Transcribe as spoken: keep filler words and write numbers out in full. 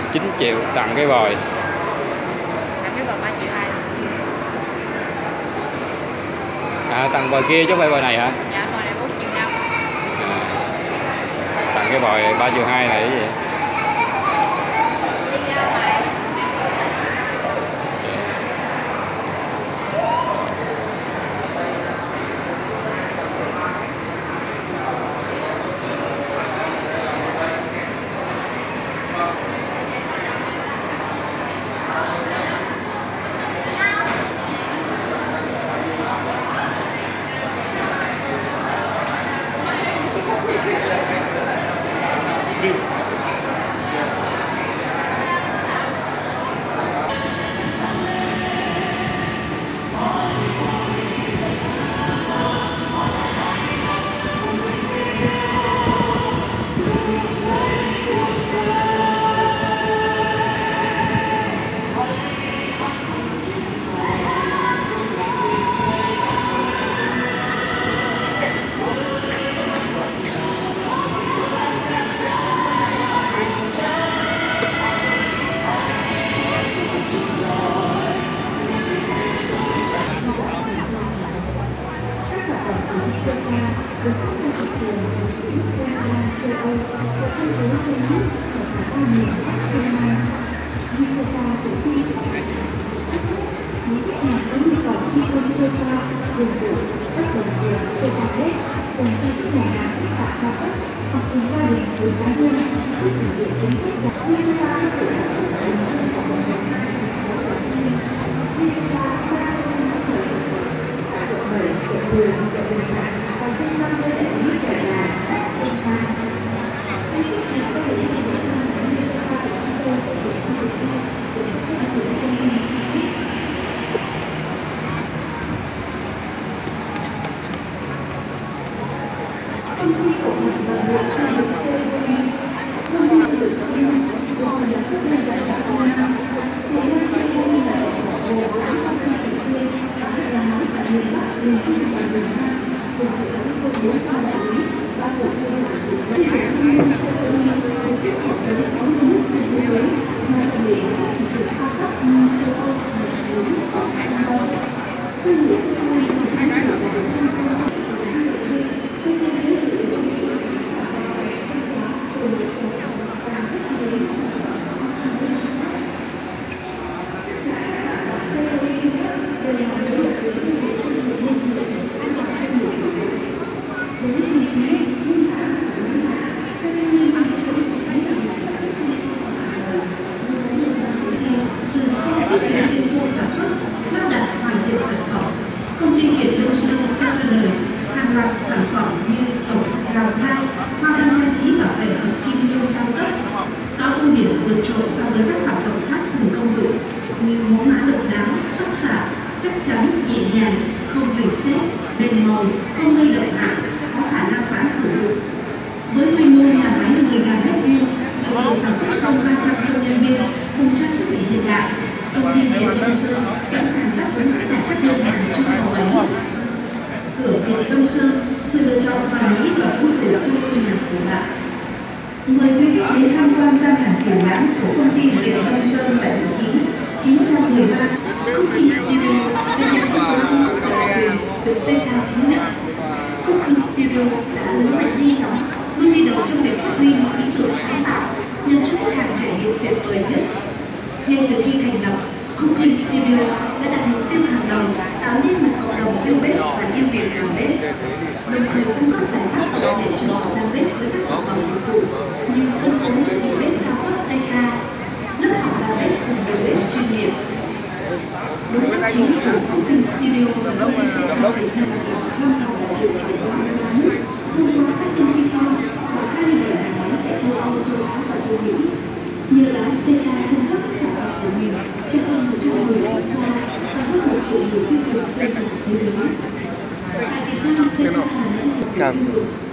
chín triệu tặng cái vòi. Tặng cái vòi ba triệu hai. À, tặng vòi kia chứ không phải vòi này hả? Dạ, vòi này bốn triệu năm. À, tặng cái vòi ba triệu hai này cái gì? được xuất sang thị trường nước Canada, châu Âu và phân phối trong nước ở cả ba miền Bắc Trung Nam như sofa tự tin. Những khách hàng có nhu cầu thi công sofa, giường ngủ, các đồng giường, sofa bed dành cho các nhà hàng khách sạn cao cấp hoặc từng gia đình với cá nhân giúp phục vụ đến khách hàng. Như sofa có sự sản xuất tại Bình Dương và quận Hoàng Mai, thành phố Hồ Chí Minh. Như sofa có số năm các loại sản phẩm tại quận bảy, quận mười, quận Bình Thạnh và trung tâm lễ đại lý Trà Già, Trung Tam. Các khách hàng có thể liên hệ sang những sofa của chúng tôi tại dụng khu vực này để được phát triển công ty chi tiết. Công ty cổ phần vật liệu xây dựng xê vê i, công ty xây dựng Quảng Nam, cổ phần là các đơn vị đã qua năm. Hiện nay xê vê i là tổng hợp gồm tám công ty thành viên và các nhà máy tại miền Bắc, miền Trung và miền Nam, cùng hệ thống hơn bốn trăm đại lý, bao gồm trên cả Việt Nam. Xây dựng công ty xê vê i được xuất khẩu tới sáu mươi nước trên thế giới, mà trọng điểm là các thị trường cao cấp như châu Âu, Nhật, Mỹ và Trung Đông. Thương hiệu xê vê i được chính phủ và được thông qua hàng loạt sản phẩm như tổ gạo thai, hoa văn trang trí bảo vệ hợp kim nhôm cao cấp, có ưu điểm vượt trội so với các sản phẩm khác cùng công dụng như mẫu mã độc đáo, sắc sảo, chắc chắn, nhẹ nhàng, không rỉ sét, bền màu, không gây độc hại, có khả năng tái sử dụng. Với quy mô nhà máy mười nghìn mét vuông, đội ngũ sản xuất hơn ba trăm công nhân viên cùng trang thiết bị hiện đại, công ty Việt Đông Sơn sẵn sàng đáp ứng tất cả các đơn hàng trong cầu ấy. Cửa Việt Đông Sơn, sự lựa chọn hoàn mỹ và phù hợp cho ngôi nhà của bạn. Mời quý khách đến tham quan gian hàng triển lãm của công ty Việt Đông Sơn tại vị trí chín trăm mười ba Cooking Studio, được nhà phân phối chính thức của Hòa Bình, được tê ca chứng nhận. Cooking Studio đã lớn mạnh nhanh chóng, luôn đi đầu trong việc phát huy những ý tưởng sáng tạo nhằm cho khách hàng trải nghiệm tuyệt vời nhất. Ngay từ khi thành lập, Cooking Studio đã đặt mục tiêu hàng đầu tạo nên một cộng đồng yêu bếp và yêu việc làm bếp, đồng thời cung cấp giải pháp tổng thể cho họ gian bếp với các sản phẩm dịch vụ như phân phối thiết bị bếp cao cấp tê ca, lớp học làm bếp cùng đầu bếp chuyên nghiệp. Đối tác chính của Cooking Studio là công ty tê ca Việt Nam, văn phòng đại diện ở ba mươi ba nước, thông qua các công ty con và hai mươi bảy nhà máy tại châu Âu, châu Á và châu Mỹ. Nhờ đó, tê ca cung cấp các sản phẩm của mình cho hơn một trăm mười quốc gia và hơn một triệu người tiêu dùng trên toàn thế giới. Tại Việt Nam, tê ca là những người tiêu dùng